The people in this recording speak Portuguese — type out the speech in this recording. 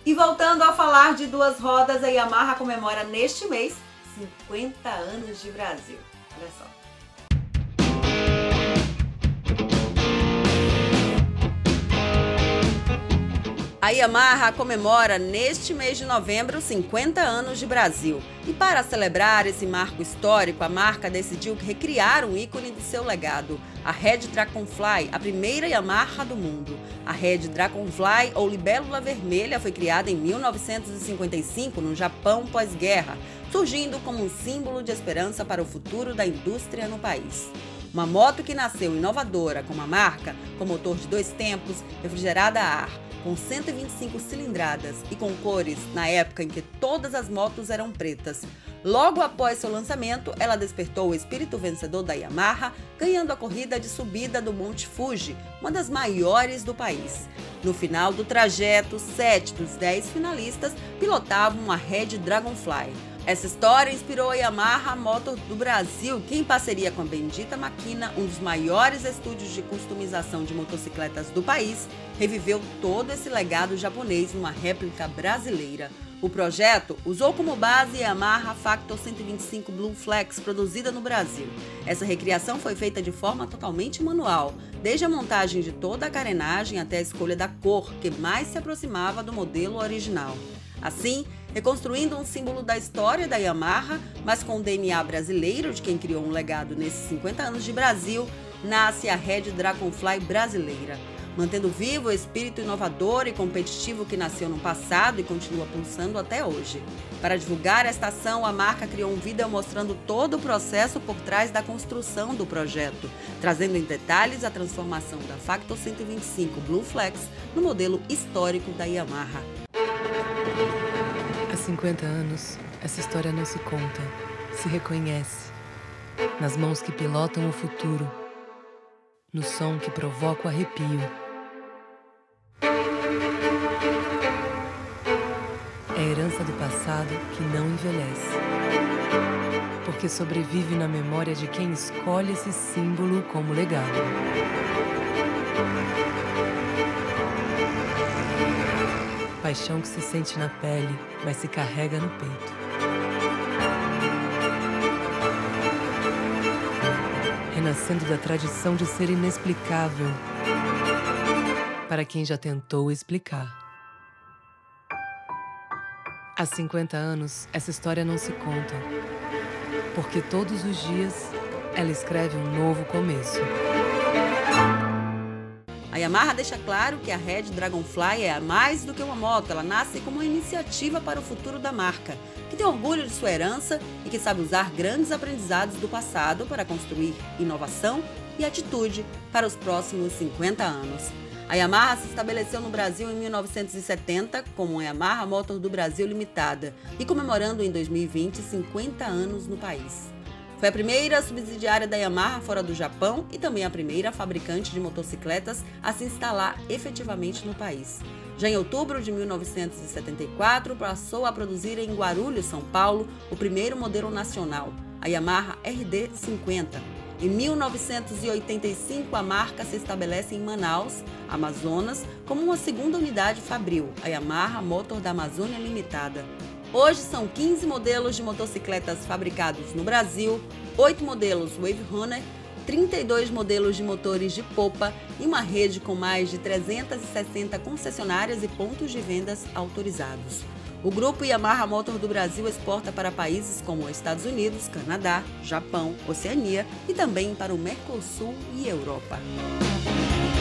E voltando a falar de duas rodas, a Yamaha comemora neste mês 50 anos de Brasil. Olha só. A Yamaha comemora neste mês de novembro 50 anos de Brasil. E para celebrar esse marco histórico, a marca decidiu recriar um ícone de seu legado, a Red Dragonfly, a primeira Yamaha do mundo. A Red Dragonfly, ou libélula vermelha, foi criada em 1955 no Japão pós-guerra, surgindo como um símbolo de esperança para o futuro da indústria no país. Uma moto que nasceu inovadora como a marca, com motor de 2 tempos, refrigerada a ar, com 125 cilindradas e com cores na época em que todas as motos eram pretas. Logo após seu lançamento, ela despertou o espírito vencedor da Yamaha, ganhando a corrida de subida do Monte Fuji, uma das maiores do país. No final do trajeto, 7 dos 10 finalistas pilotavam uma Red Dragonfly. Essa história inspirou a Yamaha Motor do Brasil, que em parceria com a Bendita Máquina, um dos maiores estúdios de customização de motocicletas do país, reviveu todo esse legado japonês numa réplica brasileira. O projeto usou como base a Yamaha Factor 125 Blue Flex, produzida no Brasil. Essa recriação foi feita de forma totalmente manual, desde a montagem de toda a carenagem até a escolha da cor, que mais se aproximava do modelo original. Assim, reconstruindo um símbolo da história da Yamaha, mas com o DNA brasileiro de quem criou um legado nesses 50 anos de Brasil, nasce a Red Dragonfly brasileira. Mantendo vivo o espírito inovador e competitivo que nasceu no passado e continua pulsando até hoje. Para divulgar esta ação, a marca criou um vídeo mostrando todo o processo por trás da construção do projeto, trazendo em detalhes a transformação da Factor 125 Blue Flex no modelo histórico da Yamaha. Há 50 anos, essa história não se conta, se reconhece. Nas mãos que pilotam o futuro, no som que provoca o arrepio. É a herança do passado que não envelhece, porque sobrevive na memória de quem escolhe esse símbolo como legado. Paixão que se sente na pele, mas se carrega no peito. Renascendo da tradição de ser inexplicável, para quem já tentou explicar. Há 50 anos, essa história não se conta, porque todos os dias ela escreve um novo começo. A Yamaha deixa claro que a Red Dragonfly é mais do que uma moto, ela nasce como uma iniciativa para o futuro da marca, que tem orgulho de sua herança e que sabe usar grandes aprendizados do passado para construir inovação e atitude para os próximos 50 anos. A Yamaha se estabeleceu no Brasil em 1970 como a Yamaha Motor do Brasil Limitada e comemorando em 2020 50 anos no país. Foi a primeira subsidiária da Yamaha fora do Japão e também a primeira fabricante de motocicletas a se instalar efetivamente no país. Já em outubro de 1974, passou a produzir em Guarulhos, São Paulo, o primeiro modelo nacional, a Yamaha RD50. Em 1985, a marca se estabelece em Manaus, Amazonas, como uma segunda unidade fabril, a Yamaha Motor da Amazônia Limitada. Hoje são 15 modelos de motocicletas fabricados no Brasil, 8 modelos Wave Runner, 32 modelos de motores de popa e uma rede com mais de 360 concessionárias e pontos de vendas autorizados. O grupo Yamaha Motor do Brasil exporta para países como Estados Unidos, Canadá, Japão, Oceania e também para o Mercosul e Europa.